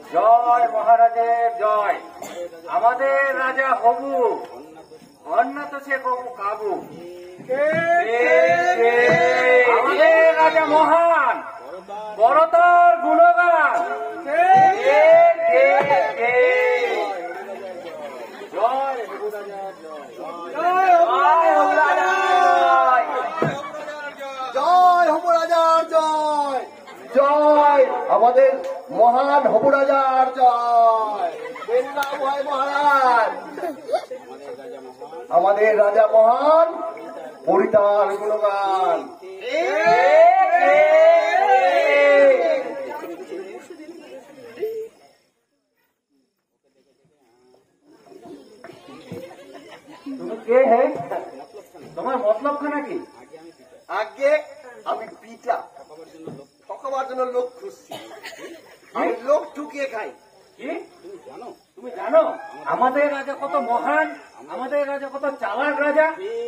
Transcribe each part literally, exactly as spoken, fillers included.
জয় মহারাজের জয়। আমাদের রাজা হবু, অন্যত সে কবু কাবু। আমাদের রাজা মহান, বড়তর গুণগান। জয় হবু রাজার জয়, জয় হবু রাজার জয়, জয় হবু রাজার জয়, জয় আমাদের মহান হবু রাজার জয়। ভয় মহারাজ, আমাদের রাজা মহান, পরিতার গুণগান। তুমি কে হে? তোমার মতলব খানা কি? আগে আমি পিতা ঠকাবার জন্য লোক খুঁজছি, আমি লোক ঠুকিয়ে খাই। কি তুমি জানো? তুমি জানো আমাদের রাজা কত মহান, আমাদের রাজা কত চালাক রাজা।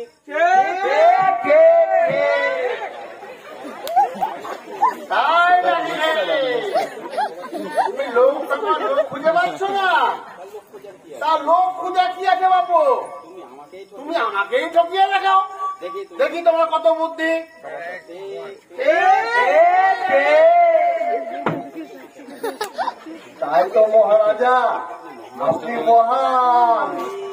তাই নাকি? তুমি লোক লোক খুঁজে পাচ্ছ না? তা লোক খুঁজে কি আছে বাপু? তুমি আমাকেই ঠকিয়ে দেখাও, দেখি তোমার কত বুদ্ধি। তাই তো মহারাজা, আপনি মহান।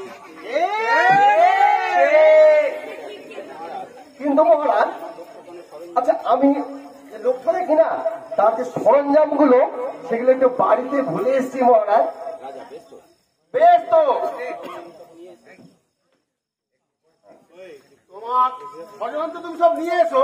কিন্তু মহারাজ, আচ্ছা আমি লোকটা দেখি না, তার যে সরঞ্জাম গুলো সেগুলো একটু বাড়িতে ভুলে এসছি মহারাজ। বেশ তো, তোমার সরঞ্জাম তো তুমি সব নিয়ে এসো।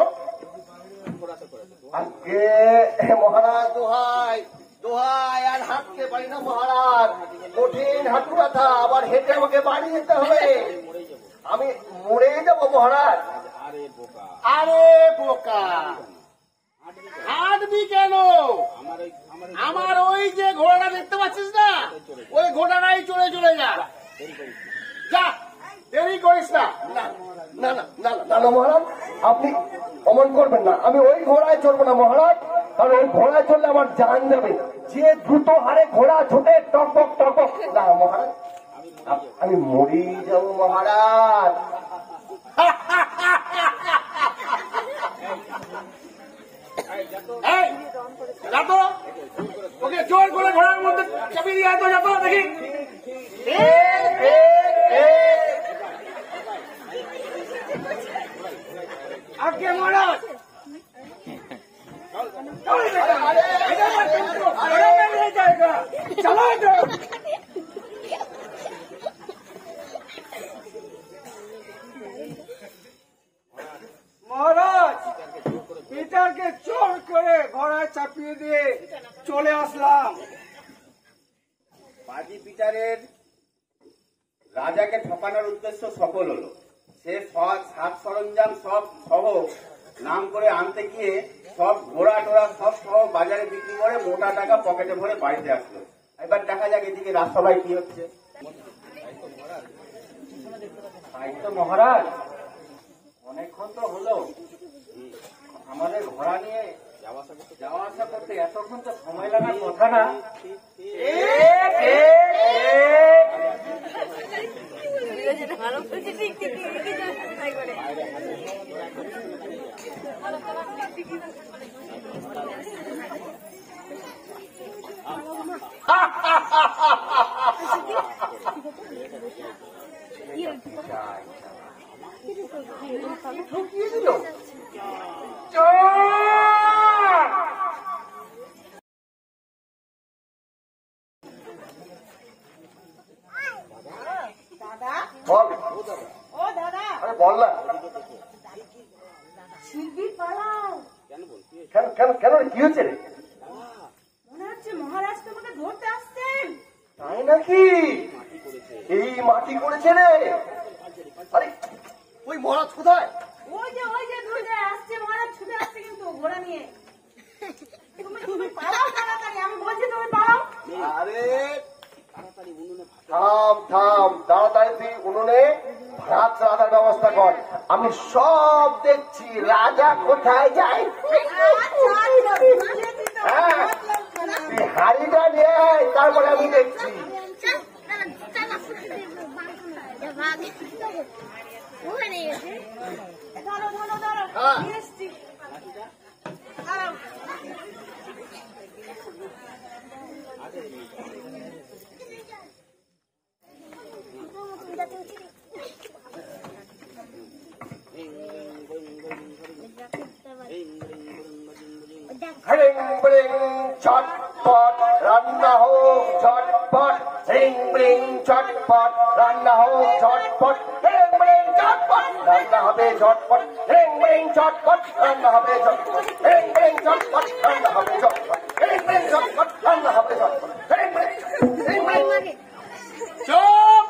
আজকে মহারাজ দোহাই দোহাই, আর হাঁটতে পারি না মহারাজ, কঠিন হাঁটু ব্যথা, আবার হেঁটে আমাকে বাড়ি যেতে হবে, আমি মরে যাব মহারাজ। আরে বোকা, হাঁটবি কেন? আমার ওই যে ঘোড়াটা দেখতে পাচ্ছিস না, ওই ঘোড়াটাই চলে চলে যা, যা, দেরি করিস না। না না না না না মহারাজ, আপনি অমন করবেন না, আমি ওই ঘোড়ায় চলবো না মহারাজ, কারণ ওই ঘোড়ায় চললে আমার জান যাবে। যে দ্রুত হারে ঘোড়া ছোটে টকবক টকবক, না মহারাজ, আমি মরে যাবো মহারাজ। ওকে জোর করে ঘোড়ার মধ্যে চাপিয়ে দিয়ে তো যাবো, দেখি। আগে মহারাজ, মহারাজ পিতারকে জোর করে ঘোড়ায় চাপিয়ে দিয়ে চলে আসলাম। বাজি পিটারের রাজাকে ঠকানোর উদ্দেশ্য সফল হলো। সে সব সাত সরঞ্জাম সব সহ নাম করে আনতে গিয়ে সব ঘোড়া টোড়া সব সহ বাজারে বিক্রি করে মোটা টাকা পকেটে ভরে বাড়িতে আসলো। এবার দেখা যাক এদিকে রাজসভায় কি হচ্ছে। তাই তো মহারাজ, অনেকক্ষণ তো হলো, আমাদের ঘোড়া নিয়ে যাওয়া আসা করতে এতক্ষণ তো সময় লাগার কথা না। ঠকিয়ে দিল। বল, ও দাদা, আরে বল না, শিগগির পালাও। কেন কেন কেন কি হচ্ছে রে? মনে হচ্ছে মহারাজ তোমাকে ধরতে আসছেন। তাই নাকি? এই মাটি করেছে রে। আরে ওই মহারাজ কোথায়? ওই যে ওই যে দূরে আসছে মহারাজ, ছুটে আসছে কিন্তু ঘোড়া নিয়ে। তুমি তুমি পালাও তাড়াতাড়ি, আমি বলছি তুমি পালাও। আরে থাম থাম, তাড়াতাড়ি তুই উনুনে ভাত রান্নার ব্যবস্থা কর, আমি সব দেখছি। রাজা কোথায় যায়? হ্যাঁ, তুই হাড়ি হাঁড়িটা নিয়ে আয়, তারপরে আমি দেখছি। ধরো ধরো ধরো হ্যাঁ। নিয়ে এসছি। দাঁড়াও। হ্রিং ব্রিং চটপট রান্না হোক ঝটপট, হ্রিং ব্রিং চটপট রান্না হোক ঝটপট, হ্রিং ব্রিং চটপট রান্না হবে ঝটপট, হ্রিং ব্রিং চটপট রান্না হবে ঝটপট, হ্রিং ব্রিং চটপট রান্না হবে ঝটপট, হ্রিং ব্রিং চটপট রান্না হবে ঝটপট, হ্রিং ব্রিং হ্রিং ব্রিং। চুপ!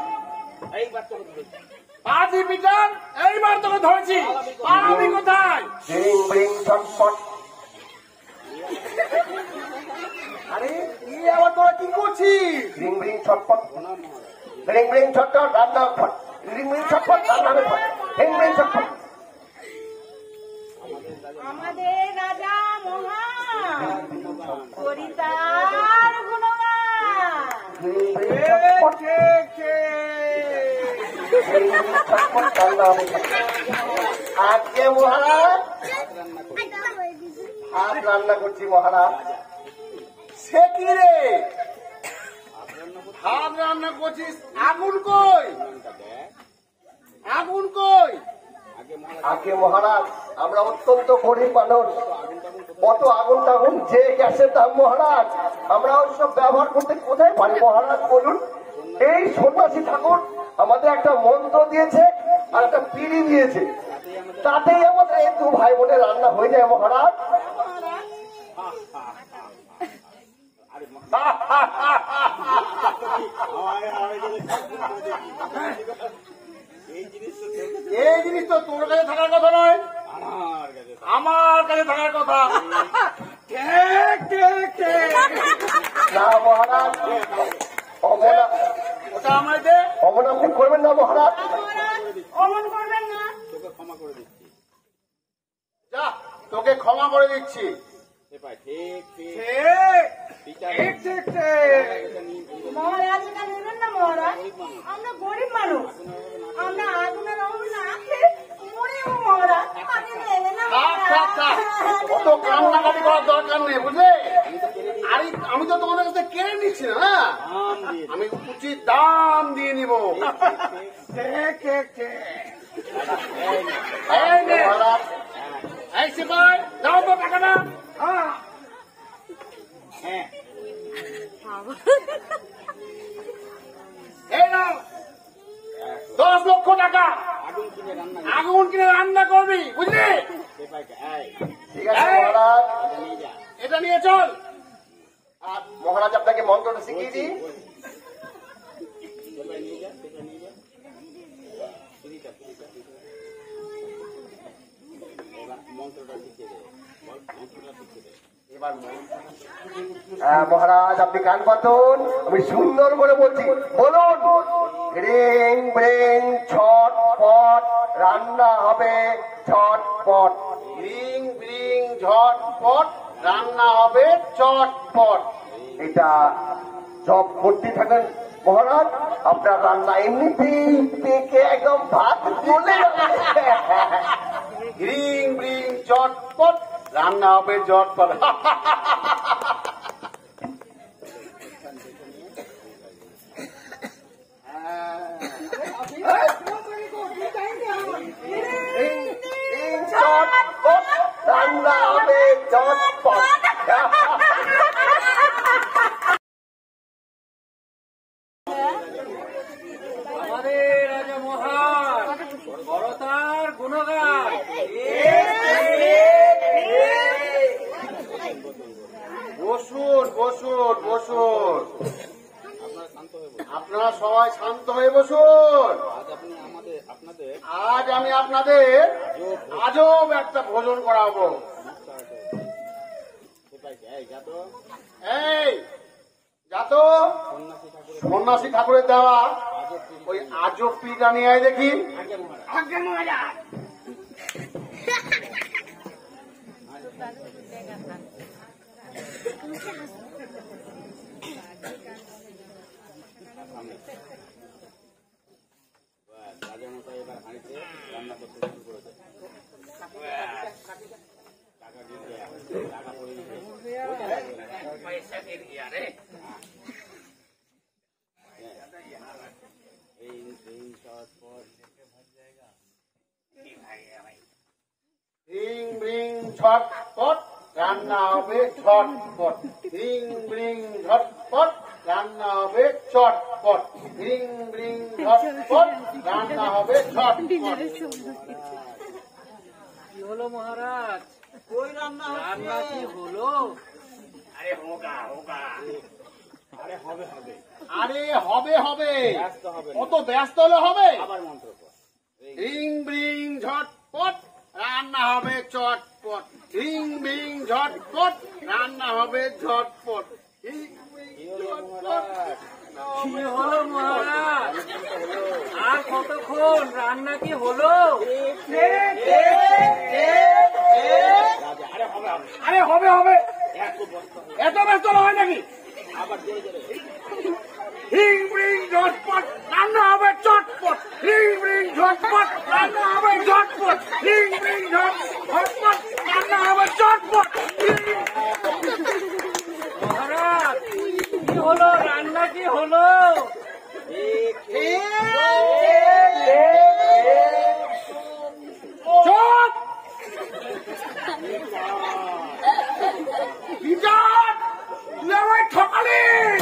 পাজি পিটার, এইবার তোকে ধরেছি। পালাবি কোথায়? হ্রিং ব্রিং চটপট। আরে কি আবার তোরা কি করছিস? হ্রিং ব্রিং চটপট, হ্রিং ব্রিং চটপট রান্না ফট, হ্রিং ব্রিং চটপট রান্না হবে ফট, হ্রিং ব্রিং চটপট। আমাদের রাজা মহান করিতার গুণগান। হ্রিং ব্রিং কে চটপট, কে কে? হ্রিং ব্রিং চটপট রান্না হবে ফট। আজকে মহারাজ ভাত রান্না করছি মহারাজ। সে কি রে? ভাত রান্না করছিস, আগুন কই? আগুন কই? আগে মহারাজ আমরা অত্যন্ত গরিব মানুষ, কত আগুন টাগুন যে গ্যাসের দাম মহারাজ, আমরা ওইসব ব্যবহার করতে কোথায় পারি মহারাজ বলুন। এই সন্ন্যাসী ঠাকুর আমাদের একটা মন্ত্র দিয়েছে আর একটা পিড়ি দিয়েছে, তাতেই আমাদের এই দু ভাই বোনের রান্না হয়ে যায় মহারাজ। এই জিনিস তো তোর কাছে থাকার কথা নয়, আমার কাছে থাকার কথা। কে কে কে? না মহারাজ, অমনা ওটা আমায় দে। অমন আপনি করবেন না মহারাজ। অমন করবেন না। যা, তোকে ক্ষমা করে দিচ্ছি। ঠিক ঠিক ঠিক ঠিক। মহারাজ এটা নেবেন না মহারাজ, আমরা গরিব মানুষ, আমরা আগুনের অভাবে না খেয়ে মরে যাবো মহারাজ, আপনি নেবেন না থাক থাক থাক, অত কান্নাকাটি করার দরকার নেই বুঝলে। আরে আমি তো তোমাদের কাছে কেড়ে নিচ্ছি না, আমি উচিত দাম দিয়ে নিব। কে কে কে? এই নে, মহারাজ এই সিপাই, দাও তো টাকাটা। হ্যাঁ এই নাও দশ লক্ষ টাকা, আগুন কিনে রান্না করবি বুঝলি। ঠিক আছে মহারাজ। এটা নিয়ে চল। আর মহারাজ আপনাকে মন্ত্রটা শিখিয়ে দিই। হ্যাঁ মহারাজ আপনি কান পাতুন, আমি সুন্দর করে বলছি, বলুন। রিং ব্রিং ছটপট রান্না হবে ছটপট, রিং ব্রিং ঝটপট রান্না হবে চটপট। এটা জব করতে থাকেন মহারাজ, আপনার রান্না এমনিতেই পেকে একদম ভাত চলে যাবে। রিং ব্রিং চটপট রান্না হবে জটপট। চটপট রান্না হবে চটপট। আমাদের রাজা মহান বড়তার গুণগান। বসুন বসুন বসুন, আপনারা সবাই শান্ত হয়ে বসুন। আজ আমি আপনাদের আজব একটা ভোজন করাবো। এই যাতো সন্ন্যাসী ঠাকুরের দেওয়া ওই আজব পিঠা নিয়ে আয় দেখি। আগে মহারাজ। রাজা মশাই এবার হাঁড়িতে রান্না করতে শুরু করে দেয়। টাকা দিয়ে টাকা পড়ে পয়সা দিয়ে দিয়া রে এই এই চটপট রিং রিং ঝটপট রান্না হবে ঝটপট, রিং রিং ঝটপট রান্না হবে চটপট, রিং রিং ঝটপট রান্না হবে ঝটপট। কি হলো মহারাজ? ওই রান্না রান্না কি হলো? আরে হোগা হোগা আরে হবে হবে আরে হবে হবে, ব্যস্ত হবে না। কত ব্যস্ত হলে হবে? আবার মন্ত্র পড়। রিং রিং ঝটপট রান্না হবে চটপট, রিং রিং ঝটপট রান্না হবে ঝটপট, রিং রিং কি হলো ঝটপট। মহারাজ? কি হলো মহারাজ? আর কতক্ষণ? রান্না কি হলো? রাজা আরে হবে হবে আরে হবে হবে, এত বস্তা এত ব্যস্ত হয় নাকি? আবার জোরে জোরে রিং রিং ঝটপট রান্না হবে চটপট, রিং রিং ঝটপট রান্না হবে ঝটপট, রিং রিং ঝটপট রান্না হবে চটপট। মহারাজ কি হলো? রান্না কি হলো? চুপ! বিজাত! তুই আমায় ঠকালি!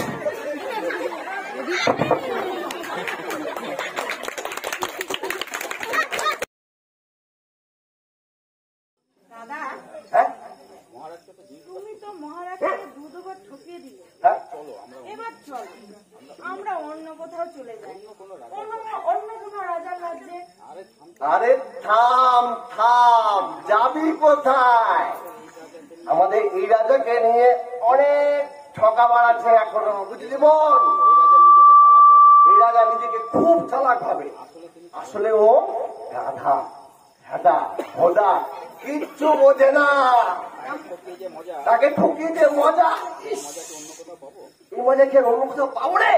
দাদা হ্যাঁ? তুমি তো মহারাজকে দু দুবার ঠকিয়ে দিলে। হ্যাঁ? এবার চলো আমরা অন্য কোথাও চলে যাই, অন্য অন্য কোনো রাজার রাজ্যে। আরে থাম থাম, যাবি কোথায়? আমাদের এই রাজাকে নিয়ে অনেক ঠকাবার আছে এখনো, বুঝলি বোন? এই রাজা নিজেকে খুব চালাক ভাবে, আসলে ও গাধা গাধা ভোদা, কিচ্ছু বোঝে না। তাকে ঠকিয়ে যে মজা, ইস, এই মজা কি আর অন্য কোথাও পাবো রে?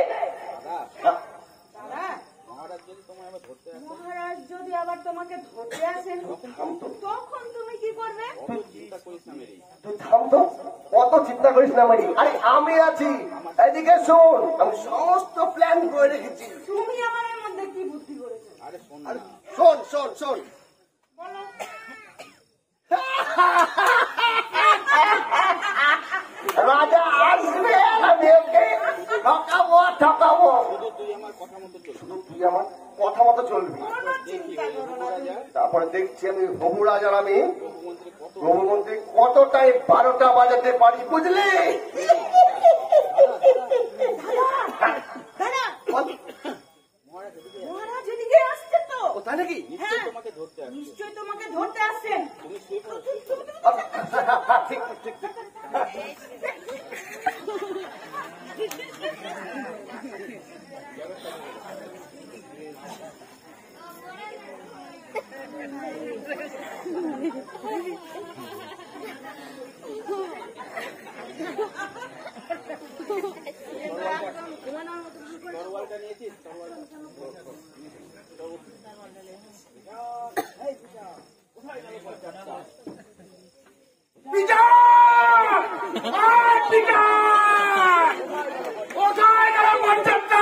দাদা মহারাজ যদি আবার তোমাকে ধরতে আসেন তখন তুমি কি করবে? তুই থাম তো, কত চিন্তা করিস না মারি। আরে আমি আছি, এদিকে শোন, আমি সমস্ত প্ল্যান করে রেখেছি। তুমি আমার এর মধ্যে কি বুদ্ধি করেছো? আরে শোন শোন শোন, বলো। রাজা আসবে, আমি ওকে ঠকাবো ঠকাবো। শুধু তুই আমার কথা মতো চলবি, কোনো চিন্তা করো না তুমি। তারপরে দেখছি আমি হবু রাজার আমি প্রধানমন্ত্রী কতটাই বারোটা বাজাতে পারি, বুঝলি? দাদা মহারাজ এদিকে আসছে তো। তাই নাকি? হ্যাঁ নিশ্চয়ই তোমাকে ধরতে আসছেন। ঠিক ঠিক ঠিক। তরোয়ালটা নিয়েছিস? কোথায় গেল বাচ্চাটা?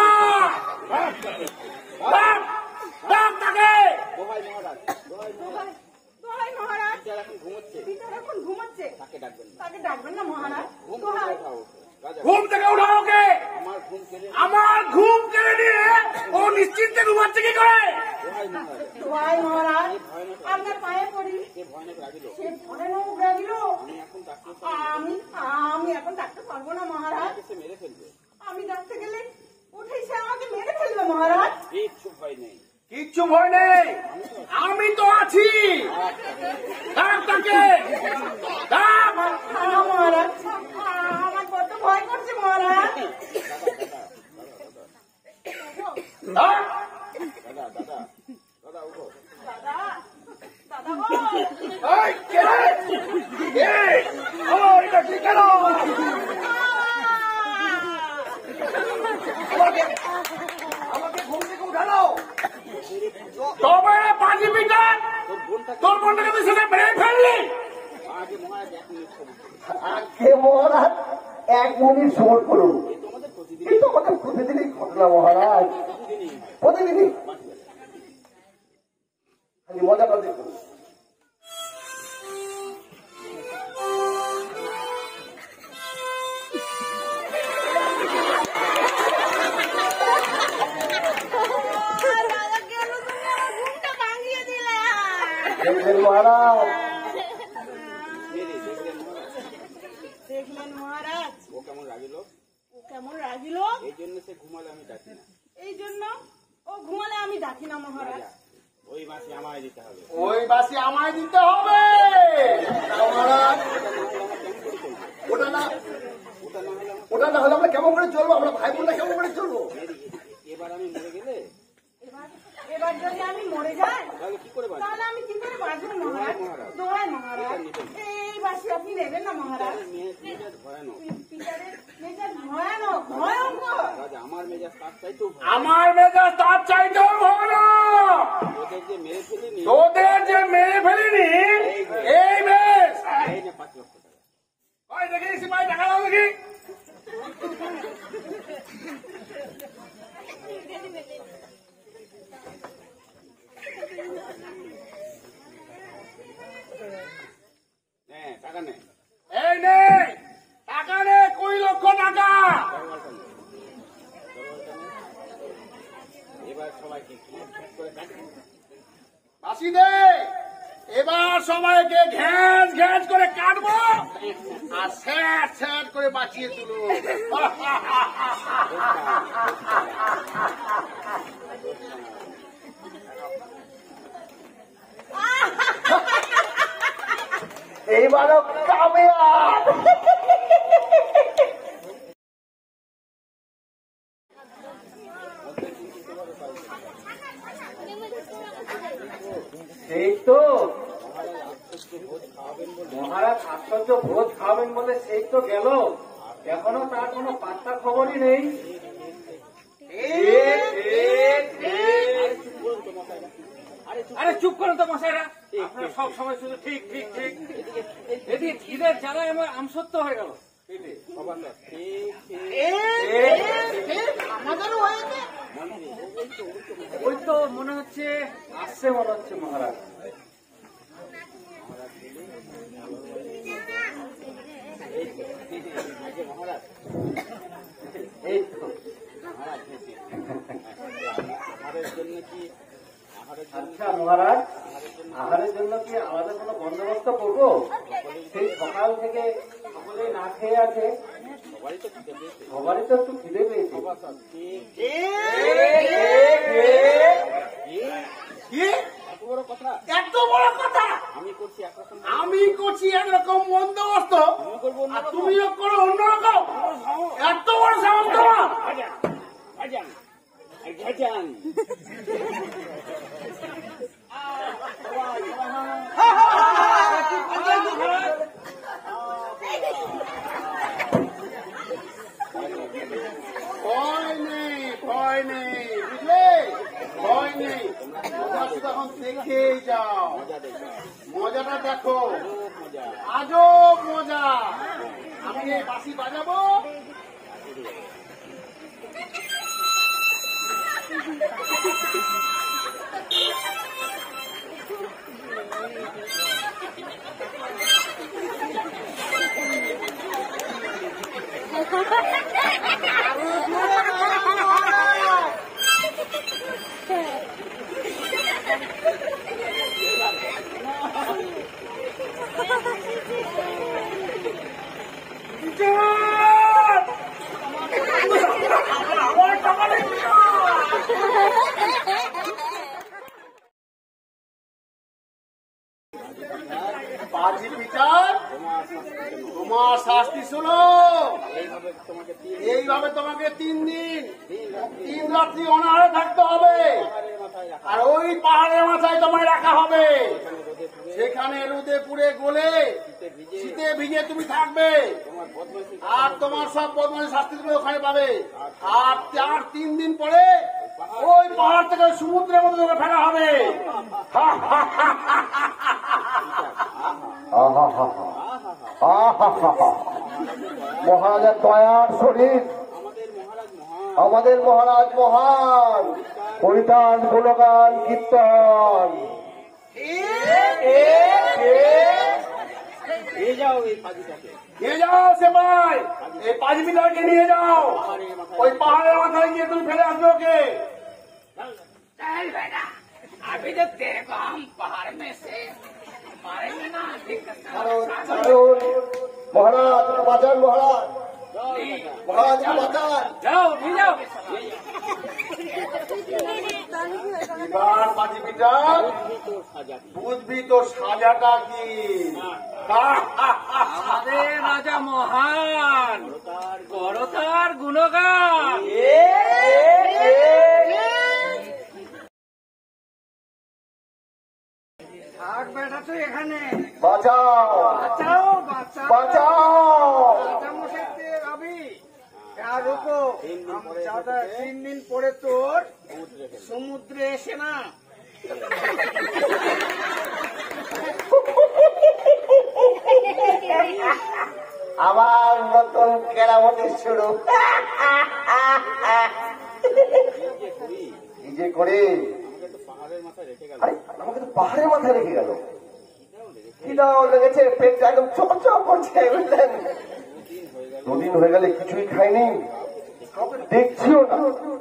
ডাক তাকে। দোহাই মহারাজ, দোহাই মহারাজ, দোহাই মহারাজ, পিতার এখন ঘুমোচ্ছে, পিতার এখন ঘুমাচ্ছে, তাকে ডাকবেন না। তাকে ডাকবেন না মহারাজ। ঘুম থেকে দোহাই ওঠাও ওকে। রাজা ঘুম থেকে উঠাও ওকে। আমার ঘুম কেড়ে আমার ঘুম কেড়ে নিয়ে ও নিশ্চিন্তে ঘুমাচ্ছে কি করে? দোহাই মহারাজ, দোহাই মহারাজ, আপনার পায়ে পড়ি। সে ভয়ানক রাগিল। সে ভয়ানক রাগিল। আমি এখন ডাকতে আমি আমি এখন ডাকতে পারবো না মহারাজ। সে মেরে ফেলবে। আমি ডাকতে গেলে উঠে সে আমাকে মেরে ফেলবে মহারাজ। কিচ্ছু ভয় নেই। কিচ্ছু ভয় নেই, আমি তো আছি। ডাক তাকে, ডাক। আহ, মহারাজ আমার বড্ড ভয় করছে মহারাজ। ডাক। দাদা দাদা দাদা উঠো। দাদা দাদা গো, এই, কে রে? কে? ও, এটা কি কেন? তোর বোনটাকে তুই সেটা মেরে ফেললি। আগে মহারাজ এক মিনিট সময় আগে মহারাজ এক মিনিট সময় করুন। এই তো আমাদের প্রতিদিনই ঘটনা মহারাজ, প্রতিদিনই খালি মজাটা দেখুন। রাজা কেন তুমি আমার ঘুমটা ভাঙিয়ে দিলে? দেখবেন মহারাজ, দেখলেন মহারাজ ও কেমন লাগিল, ও কেমন রাগিল? এই জন্য সে ঘুমালে আমি ডাকি না। এই জন্য ও ঘুমালে আমি ডাকি না মহারাজ। ওই মাসে আমায় দিতে হবে। ওই বাসি আমায় দিতে হবে। মহারাজ ওটা না, ওটা না হলে আমরা কেমন করে চলবো? আমরা ভাই বোনরা কেমন করে চলবো? এবার আমি মরে গেলে এবার এবার যদি আমি মরে যাই তাহলে কি করে বাঁচবো? তাহলে আমি কি করে বাঁচবো মহারাজ? দোয়াই মহারাজ, এই বাসি আপনি নেবেন না মহারাজ। মেয়ে- মেজাজ ভয়ানক। পিতারের মেজাজ ভয়ানক, ভয়ঙ্কর। রাজা আমার মেজাজ তার চাইতেও ভয়ানক। আমার মেজাজ তার চাইতেও ভালো। ওদের যে মেরে ফেলিনি তোদের যে মেরে ফেলিনি এই বেশ। এই না পাঁচ লক্ষ টাকা। ওই দেখি সিপাই টাকা দাও দেখি। হ্যাঁ টাকা নেই। এই নে টাকা নে, কুড়ি লক্ষ টাকা। এবার সবাইকে করে কাটে। বাসি দে, এবার সবাইকে ঘ্যাঁস ঘ্যাঁস করে কাটবো আর স্যাট স্যাট করে বাঁচিয়ে তুলো। এইবারও কামিয়াব। সেই তো মহারাজ আশ্চর্য ভোজ খাওয়াবেন বলে সেই তো গেল, এখনো তার কোনো পাত্তা খবরই নেই। আরে চুপ করো তো মশাইরা, আপনারা সব সময় শুধু ঠিক ঠিক ঠিক। এদিকে খিদের জ্বালায় আমার আমসত্ব হয়ে গেল। সবার না, ঠিক ঠিক আমাদেরও হয়েছে। ওই তো মনে হচ্ছে আসছে মনে হচ্ছে মহারাজ। আগে মহারাজ এই তো মহারাজ ঠিক। আহারের জন্য কি আহারের জন্য আচ্ছা মহারাজ, আহারের জন্য কি আমাদের কোনো বন্দোবস্ত করবো? সেই সকাল থেকে সকলে না খেয়ে আছে, সবারই তো খিদে পেয়েছে। সবারই তো একটু খিদে পেয়েছে। সবার সব ঠিক কি এত বড় কথা। এত বড় কথা? আমি করছি একরকম, আমি করছি একরকম বন্দোবস্ত তুমি করবো অন্য আর রকম। তুমিও করো অন্যরকম। এত বড় সাহস তোমার? ভাজান ভাজান আর ভাজান। ভয় নেই, ভয় নেই, বুঝলে? ভয় নেই, তোমরা শুধু এখন দেখেই যাও, মজা দেখো, মজাটা দেখো, খুব মজা। আজব মজা। আমি এই বাঁশি বাজাবো, আমার টাকা নেই। বাজি পিটার তোমার শাস্তি শোনো। এইভাবে তোমাকে তিন এইভাবে তোমাকে তিন দিন তিন রাত্রি অনাহারে থাকতে হবে, পাহাড়ের মাথায় রাখা, আর ওই পাহাড়ের মাথায় তোমায় রাখা হবে। রোদে পুড়ে সেখানে রোদে পুড়ে গলে শীতে ভিজে শীতে ভিজে তুমি থাকবে, তোমার বদমাইশি আর তোমার সব বদমাইশ শাস্তি তুমি ওখানে পাবে। আর চার তিন দিন পরে ওই পাহাড় থেকে সমুদ্রের মধ্যে তোমাকে ফেলা হবে। আহা হা হা আহা হা হা মহারাজের দয়ার শরীর, আমাদের মহারাজ মহান, পরিতান গুণগান কীর্তন। নিয়ে যাও এই পাখিটাকে, নিয়ে যাও সে ভাই, এই পাঁচ মিটারকে নিয়ে যাও, ওই পাহাড়ের মাথায় গিয়ে তুমি ফেলে আসবে ওকে। चल बेटा, अभी तो तेरे को हम पहाड़ में से मारेंगे ना, दिक्कत ना। কারণ মহারাজ বাঁচান, মহারাজ মহারাজ বাঁচান। जाओ भी जाओ। এবার পাঁচ মিটার বুঝবি তো সাজাটা কি। আমাদের রাজা মহান, করো তার গুণগান। থাক বেটা তুই এখানে, বাঁচাও বাঁচাও বাঁচাও বাঁচাও। রাজা মশাই তুই আবি আর রুকো, हम ज्यादा तीन दिन পরে তোর সমুদ্রে এসে না। আমার নতুন কেরামতি শুরু। কি যে করে, আরে আমাকে তো পাহাড়ের মাথায় রেখে গেল। খিদাও লেগেছে, পেটটা একদম চকচক করছে, বুঝলেন। দুদিন হয়ে গেলে কিছুই খাইনি, কাউকে দেখছিও না।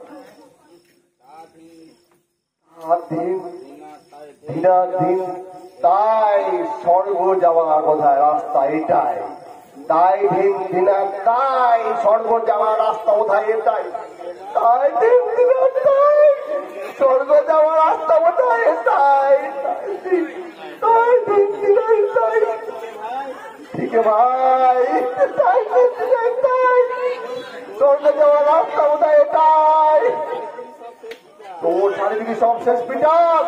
আর দিন দিনা দিন তাই স্বর্গ যাওয়ার কোথায় রাস্তা এটাই, তাই দিন দিনা তাই স্বর্গ যাওয়ার রাস্তা কোথায় এটাই, তাই দিন দিনা তাই স্বর্গ যাওয়ার রাস্তা কোথায় তাই, তাই দিন দিনাই তাই। ঠিক ভাই, তাই দিন দিনাই তাই স্বর্গ যাওয়ার রাস্তা কোথায় এটাই। তোর চারিদিকে সব শেষ পিটার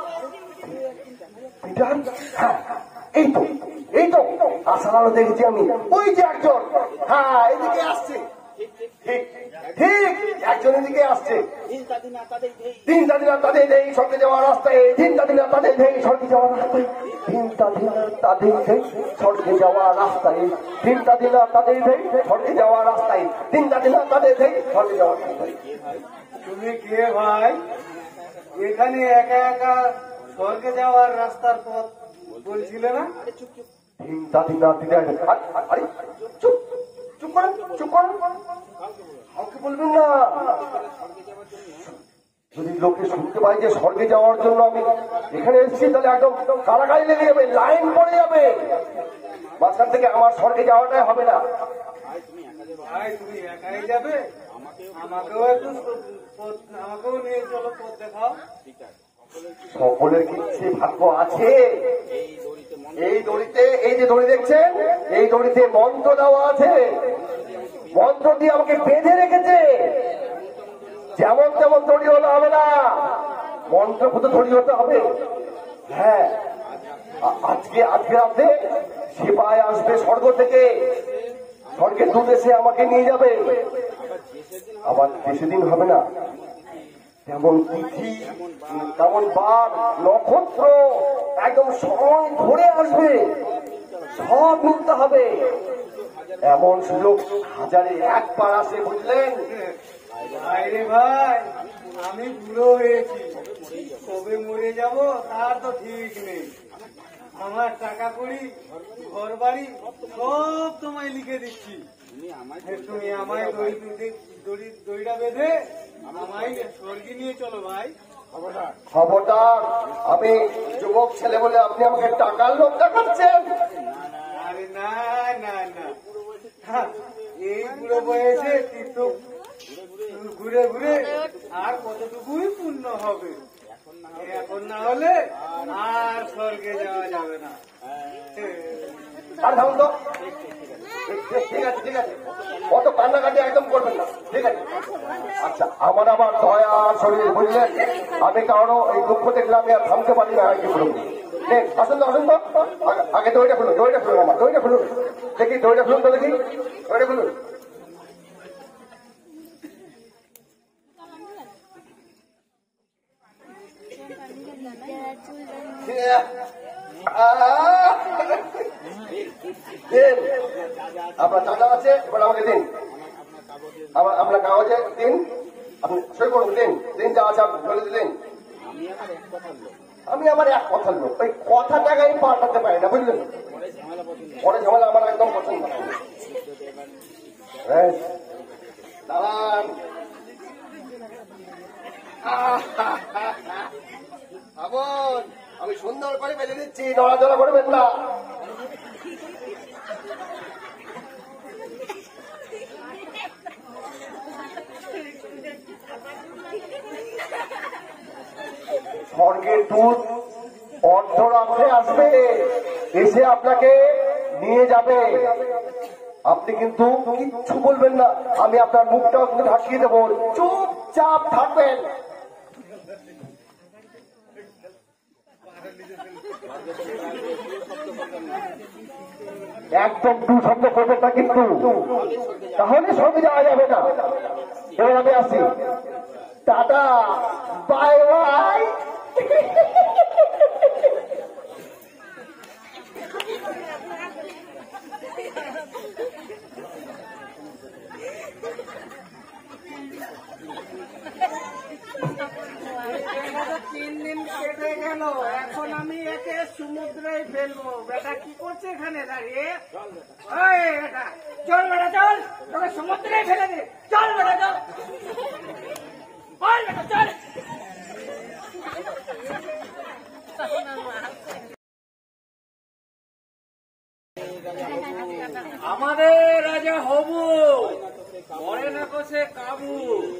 পিটার। হ্যাঁ এই তো, এই তো আসার আলো দেখেছি আমি, ওই যে একজন, হ্যাঁ এদিকে আসছে, ঠিক ঠিক একজন এদিকে আসছে। দিন দাদিনা তাদের দেই স্বর্গে যাওয়ার রাস্তায়, দিন দাদিনা তাদের দেই স্বর্গে যাওয়ার রাস্তায়, দিন দাদিনা তাদের দেই স্বর্গে যাওয়ার রাস্তায়, দিন দাদিনা তাদের দেই স্বর্গে যাওয়ার রাস্তায়, দিন দাদিনা তাদের দেই স্বর্গে যাওয়ার রাস্তায়। তুমি কে ভাই? এখানে একা একা স্বর্গে যাওয়ার রাস্তার পথ বলছিলে না? দিন দাদিনা দিদা, আরে চুপ চুপ করেন, চুপ করেন, কাউকে বলবেন না। যদি লোকে শুনতে পাই যে স্বর্গে যাওয়ার জন্য আমি এখানে এসেছি, তাহলে একদম কারাগারি লেগে যাবে, লাইন পড়ে যাবে, মাঝখান থেকে আমার স্বর্গে যাওয়াটাই হবে না। ভাই তুমি একাই যাবে? আমাকেও একটু পথ, আমাকেও নিয়ে চলো, পথ দেখাও। সকলের কি সে ভাগ্য আছে? এই দড়িতে, এই যে দড়ি দেখছেন, এই দড়িতে মন্ত্র দেওয়া আছে, মন্ত্র দিয়ে আমাকে বেঁধে রেখেছে। যেমন তেমন দড়ি হলে হবে না, মন্ত্রভূত দড়ি হতে হবে। হ্যাঁ আ- আজকে আজকে রাতে সিপাই আসবে স্বর্গ থেকে, স্বর্গের দূত এসে আমাকে নিয়ে যাবে। আবার বেশি দিন হবে না, তেমন তিথি তেমন বার নক্ষত্র একদম সময় ধরে আসবে, সব মিলতে হবে। এমন সুযোগ হাজারে একবার আসে, বুঝলেন। ভাইরে ভাই, আমি বুড়ো হয়েছি, কবে মরে যাব তার তো ঠিক নেই। আমার টাকা কড়ি, ঘর বাড়ি সব তোমায় লিখে দিচ্ছি। তুমি আমায় দড়ি দড়ি দড়িটা বেঁধে আমায় স্বর্গে নিয়ে চলো ভাই। খবরদার, আমি যুবক ছেলে বলে আপনি আমাকে টাকার লোভ দেখাচ্ছেন। আরে না না না, হ্যাঁ, এই বুড়ো বয়সে তীর্থ ঘুরে ঘুরে আর কতটুকুই পূর্ণ হবে। এখন না হলে আর স্বর্গে যাওয়া যাবে না। আর থাকুন তো, ঠিক আছে ঠিক আছে, অত কান্নাকাটি একদম করবেন না, ঠিক আছে। আচ্ছা, আমার আবার দয়া শরীর, বুঝলেন। আমি কারো এই দুঃখ দেখলে আমি আর থামতে পারি না। কি বলুন, আসুন তো আসুন তো, আগে- আগে দইটা খুলুন, দইটা খুলুন, আমার দইটা খুলুন, দেখি দইটা খুলুন তো, দেখি দইটা খুলুন। আহ দিন। আপনার চাঁদা আছে, এবার আমাকে দিন। আমার আপনার কাগজে দিন, আপনি সই করুন, দিন দিন যা আছে আপনি বলে দিলেন। আমি আমার এক কথার লোক, ওই কথাটাকে আমি পাল্টাতে পারি না, বুঝলেন? পরে ঝামেলা আমার একদম পছন্দ না। দাঁড়ান, ভাবুন, আমি সুন্দর করে বেঁধে দিচ্ছি, নড়াচড়া করবেন না। স্বর্গের দূত অর্ধরাত্রে আসবে, এসে আপনাকে নিয়ে যাবে। আপনি কিন্তু কিচ্ছু বলবেন না, আমি আপনার মুখটাও কিন্তু ঢাকিয়ে দেবো, চুপচাপ থাকবেন। একদম দু শব্দ করবেন না কিন্তু, তাহলে সঙ্গে যাওয়া যাবে না। এবার আমি আসি, টাটা, বাই বাই। তিন দিন কেটে গেল, এখন আমি একে সমুদ্রে ফেলবো। বেটা কি করছে এখানে দাঁড়িয়ে? ওই বেটা, চল বেটা চল, তোকে সমুদ্রে ফেলে দে। চল বেটা চল, চল বেটা চল। আমাদের রাজা হবু, পরে না কষে কাবু।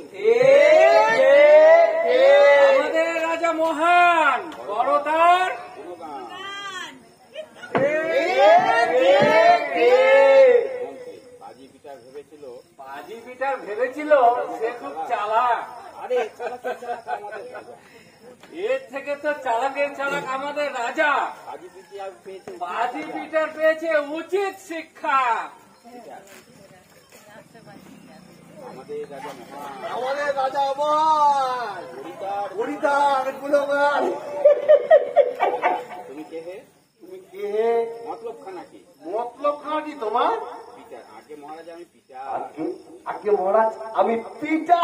আমাদের রাজা মহান, বড় তার বাজি পিটার ভেবেছিল সে খুব চালাক। এর থেকে তো চালাকের চালাক আমাদের রাজা। বাজি পিটার পেয়েছে উচিত শিক্ষা। আমাদের রাজা আমার হরিদার গুণগান। তুমি কে হে? তুমি কে হে? মতলব খানা কি? মতলব খানা কি তোমার? পিটার। আগে মহারাজ আমি পিটার। আগে আগে মহারাজ আমি পিতা।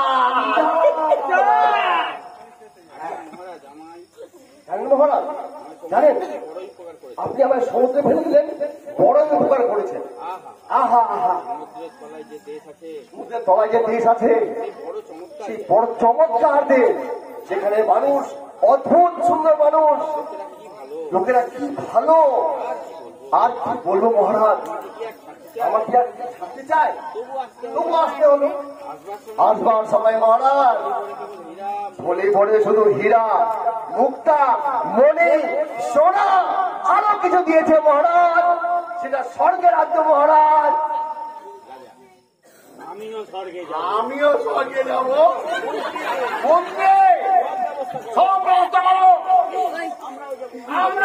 মহারাজ আমায় জানেন মহারাজ, জানেন বড় উপকার করে। আপনি আমার সমুদ্রে ফেলে দিলেন, বড় উপকার করেছেন। আহা, আহা আহা, সমুদ্রের তলায় যে দেশ আছে, সমুদ্রের তলায় যে দেশ আছে, সেই বড় চমৎকার সেই বড় চমৎকার দেশ, সেখানে মানুষ অদ্ভুত সুন্দর মানুষ, কি ভালো। লোকেরা কি ভালো। আর কি বলবো মহারাজ, আমার কি আর থাকতে চায়? তবু আসতে হলো। আসবার সময় মহারাজ বলে পড়ে শুধু হীরা, মুক্তা, মণি, সোনা, আরো কিছু দিয়েছে মহারাজ। সেটা স্বর্গের রাজ্য মহারাজ। আমিও স্বর্গে যাব। আমিও স্বর্গে যাব। মন্ত্রী, সব ব্যবস্থা করো। আমরা